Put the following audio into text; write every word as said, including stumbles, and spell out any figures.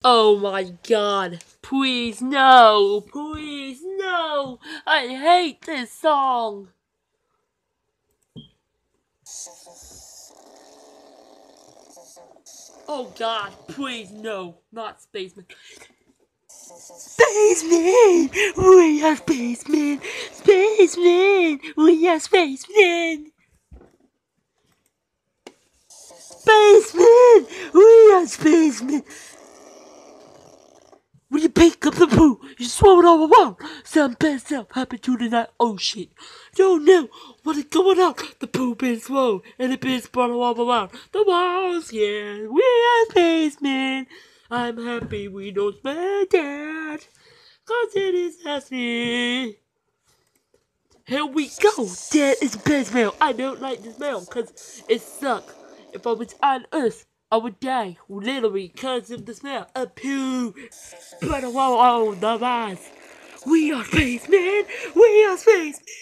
Oh my god. Please no. Please no. I hate this song. Oh god, please no. Not Spaceman. Spaceman! We are spacemen! Spacemen! We are spacemen! Spacemen! We are spacemen! When you pick up the poo, you swallow it all around. Some bad stuff happened to the night. Oh shit. Don't know what is going on. The poo been swallowed and it been spread all around. The walls, yeah, we are spacemen. I'm happy we don't smell that. Cause it is healthy. Here we go. That is bad smell. I don't like the smell cause it sucks. If I was on Earth, I would die literally because of the smell of poo. But whoa, oh, the rise. We are spacemen. We are spacemen.